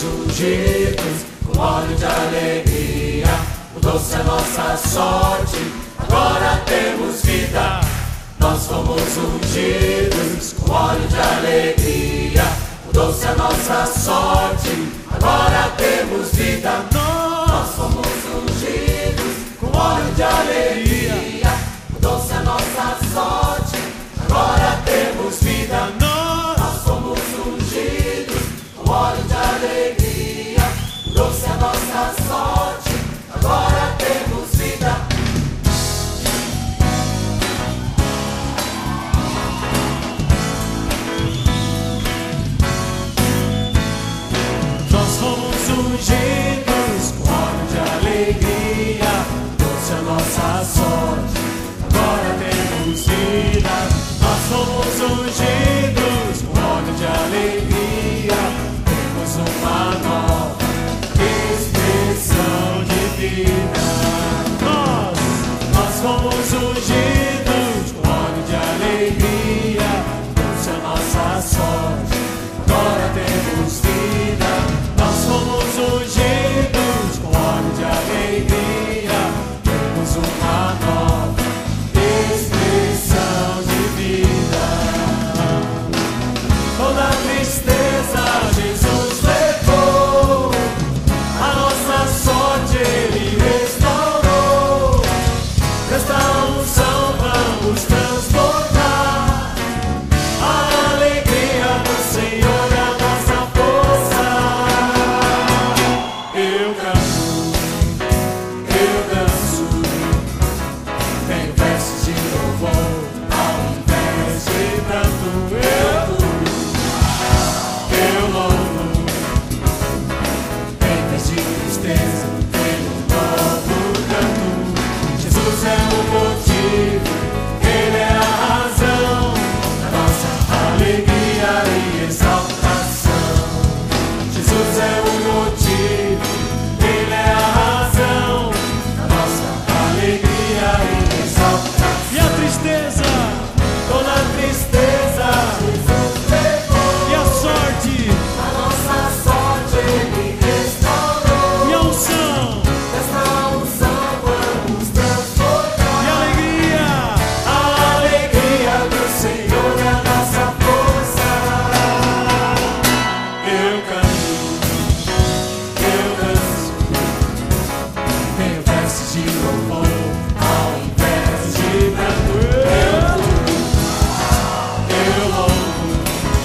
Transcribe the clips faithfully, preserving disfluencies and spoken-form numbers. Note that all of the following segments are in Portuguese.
ungidos com óleo de alegria. Mudou-se a nossa sorte, agora temos vida. Nós fomos ungidos com óleo de alegria. Mudou-se a nossa sorte, agora temos vida. Nós fomos ungidos com óleo de alegria. Mudou-se a nossa sorte, agora temos vida. Nós fomos ungidos com óleo de alegria. Mudou-se a nossa sorte, agora temos vida. Nós fomos ungidos com óleo de alegria. Mudou-se a nossa sorte, agora temos vida. Nós fomos ungidos com óleo de alegria. Temos uma nova expressão de vida. Nós, nós fomos ungidos com óleo de alegria. Mudou-se a nossa sorte, agora temos vida. Nós fomos ungidos com óleo de alegria. Temos uma nova expressão de vida. Toda tristeza Jesus levou, a nossa sorte Ele restaurou. Nesta unção vamos transportar a alegria do Senhor é a nossa força. Eu canto, eu danço, tenho versos de louvor ao invés de pranto. Eu eu louvo, em vez de tristeza, tenho um novo canto. Jesus é o motivo, Ele é a razão da nossa alegria e exaltação. Jesus é o motivo, Ele é a razão da nossa alegria e exaltação. E a tristeza, toda a tristeza, Jesus levou. E a sorte, a nossa sorte Ele restaurou. E a unção, desta unção vamos transportar. E a alegria, a alegria do Senhor é a nossa força. Eu canto, eu danço, tenho versos de louvor ao invés de pranto. Eu, eu louvo,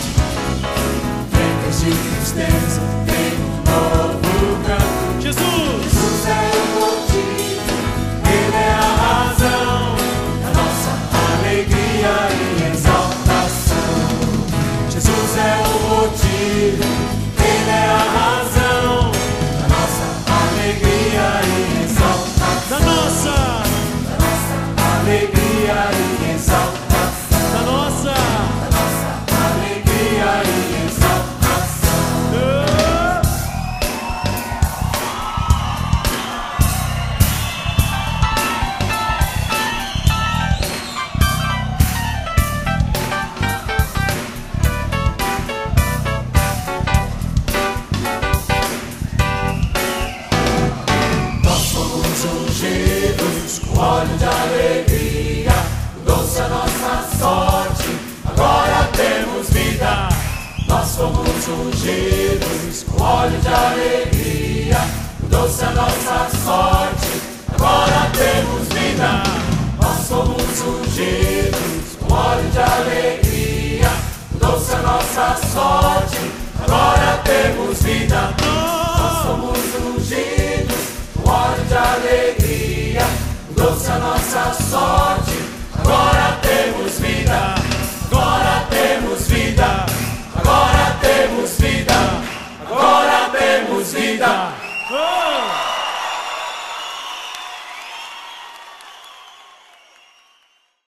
em vez de tristeza, tenho um novo canto. Jesus, Jesus é o motivo, Ele é a razão da nossa alegria e exaltação. Jesus é o motivo, Ele é a razão da nossa alegria e exaltação. Da nossa, da nossa alegria e exaltação. Da nossa, da nossa alegria e exaltação. Nós fomos ungidos com óleo de alegria. Mudou-se a nossa sorte, agora temos vida. Nós fomos ungidos com óleo de alegria. Mudou-se a nossa sorte, agora temos vida. Nós fomos ungidos com óleo de alegria. Mudou-se a nossa sorte, agora temos vida.